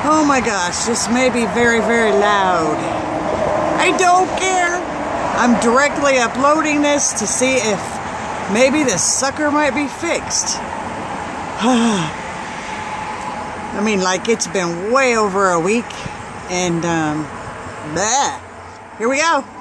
Oh my gosh, this may be very, very loud. I don't care. I'm directly uploading this to see if maybe this sucker might be fixed. I mean, like, it's been way over a week, and, bleh. Here we go.